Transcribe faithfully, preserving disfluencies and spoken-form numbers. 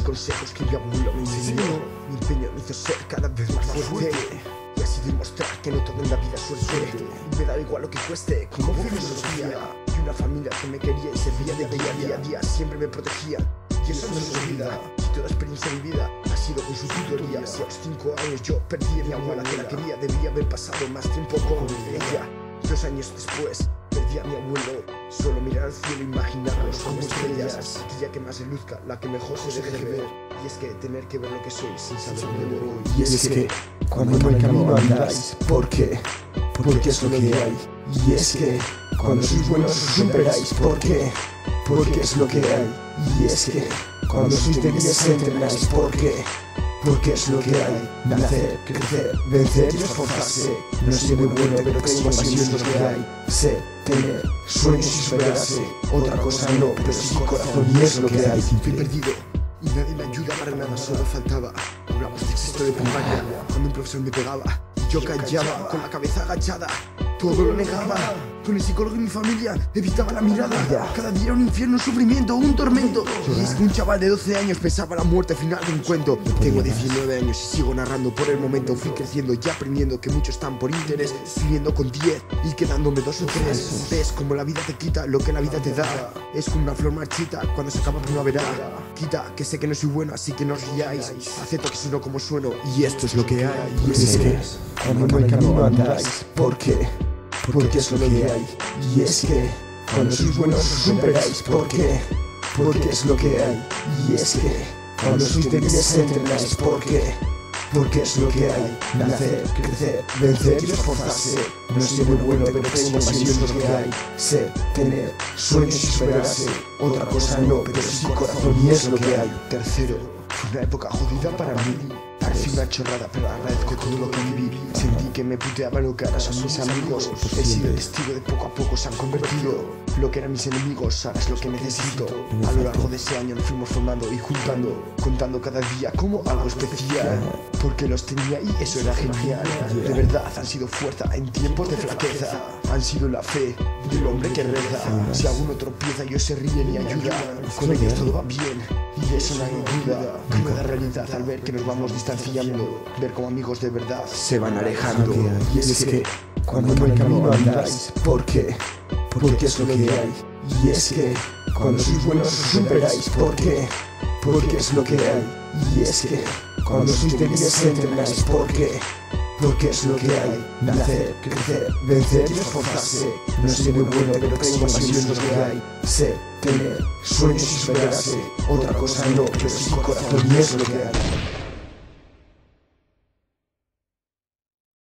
consejos que mi abuelo me enseñó. Mi empeño me hizo ser cada vez más fuerte y así demostrar que no todo en la vida es suerte. Y me da igual lo que cueste, como filosofía. Y una familia que me quería y servía de día a día, a día siempre me protegía. Y eso no se olvida. Y toda experiencia de mi vida ha sido con su tutoría. Si a los cinco años yo perdí a mi abuela que la quería, debía haber pasado más tiempo con ella. Dos años después perdí a mi abuelo. Solo mirar al cielo e imaginarnos como estrellas. Aquella que más reluzca, la que mejor se deje ver. Y es que tener que ver lo que soy sin saber dónde voy. Y es que cuando en el camino andáis, ¿por qué? Porque es lo que hay. Y es que cuando sois buenos os superáis, ¿por qué? Porque es lo que hay. Y es que cuando sois débiles entrenáis, ¿por qué? Porque es lo que hay. Nacer, crecer, vencer y esforzarse. No sé muy bueno, pero tengo pasión, es lo que hay. Ser, tener, sueños y superarse. Otra cosa no, pero sí corazón y es lo que hay. Estoy perdido y nadie me ayuda para nada, solo faltaba hablamos de sexto de primaria, cuando un profesor me pegaba y yo callaba, con la cabeza agachada, todo lo negaba. Con el psicólogo y mi familia evitaba la mirada. Cada día era un infierno, un sufrimiento, un tormento. Y es que un chaval de doce años pensaba la muerte al final de un cuento. Tengo diecinueve años y sigo narrando por el momento. Fui creciendo y aprendiendo que muchos están por interés, viviendo con diez y quedándome dos o tres. Ves como la vida te quita lo que la vida te da. Es como una flor marchita cuando se acaba primavera. Quita que sé que no soy bueno, así que no os riáis. Acepto que sueno como sueno y esto es lo que hay. Y es que cuando en el camino andáis, ¿por qué? Porque es lo que hay. Y es que cuando sois buenos os superáis, ¿por qué? Porque es lo que hay. Y es que cuando sois débiles entrenáis, ¿por qué? Porque es lo que hay. Nacer, crecer, vencer y esforzarse. No soy muy bueno, pero tengo pasión, es lo que hay. Ser, tener, sueños y superarse. Otra cosa no, pero sí corazón y es lo que hay. Tercero, fue una época jodida para mí. Parecía una chorrada, pero agradezco todo lo que viví. Sentí que me puteaban lo que ahora son mis amigos. He sido testigo de poco a poco se han convertido. Lo que eran mis enemigos, ahora es lo que necesito. A lo largo de ese año nos fuimos formando y juntando, contando cada día como algo especial. Porque los tenía y eso era genial. De verdad han sido fuerza en tiempos de flaqueza. Han sido la fe del hombre que reza. Si alguno tropieza ellos se ríen y ayudan. Con ellos todo va bien y de eso no hay duda. Cruda realidad al ver que nos vamos distanciando, ver como amigos de verdad se van alejando. Y es que cuando en el camino andáis, ¿por qué? Porque es lo que hay. Y es que cuando sois buenos os superáis, ¿por qué? Porque es lo que hay. Y es que cuando sois débiles entrenáis, ¿por qué? Porque es lo que hay. Nacer, crecer, vencer y esforzarse. No soy muy bueno, pero tengo pasión, es lo que hay. Ser, tener, sueños y superarse. Otra cosa no, pero sí corazón y es lo que hay.